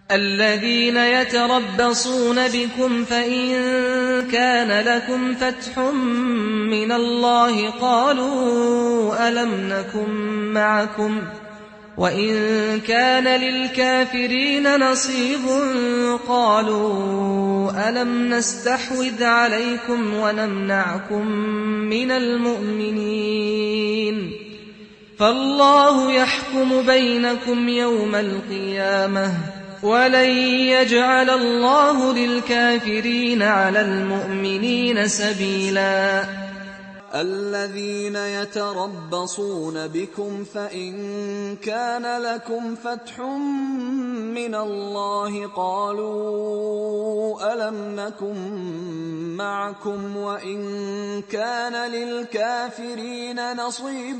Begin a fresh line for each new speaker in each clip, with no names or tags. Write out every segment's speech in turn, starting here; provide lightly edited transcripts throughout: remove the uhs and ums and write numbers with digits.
الذين يتربصون بكم فإن كان لكم فتح من الله قالوا ألم نكن معكم وإن كان للكافرين نصيب قالوا ألم نستحوذ عليكم ونمنعكم من المؤمنين فالله يحكم بينكم يوم القيامة ولن يجعل الله للكافرين على المؤمنين سبيلا
الذين يتربصون بكم فإن كان لكم فتح من الله قالوا ألم نكن معكم وإن كان للكافرين نصيب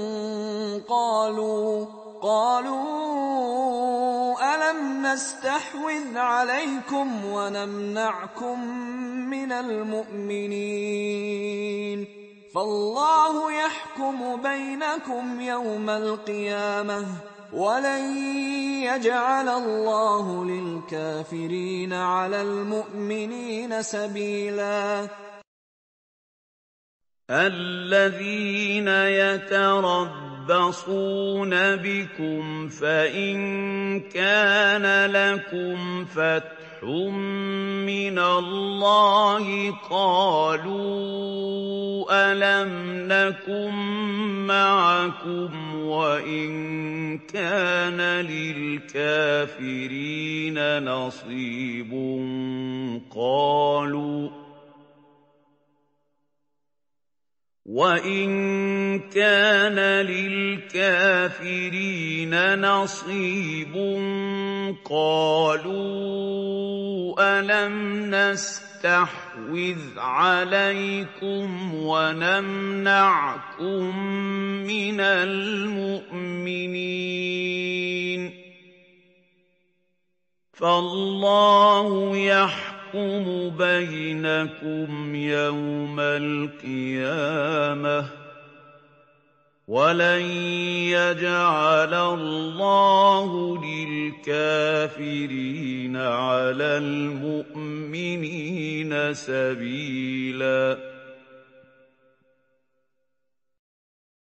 قالوا ألم نستحوذ عليكم ونمنعكم من المؤمنين فالله يحكم بينكم يوم القيامة ولن يجعل الله للكافرين على المؤمنين سبيلا
الذين يتربصون بكم فإن كان لكم فتح من الله قالوا ألم نكن معكم وإن كان للكافرين نصيب قالوا ألم نستحوذ عليكم ونمنعكم من المؤمنين فالله يحكم بينكم يوم القيامة ولن يجعل الله للكافرين على المؤمنين سبيلا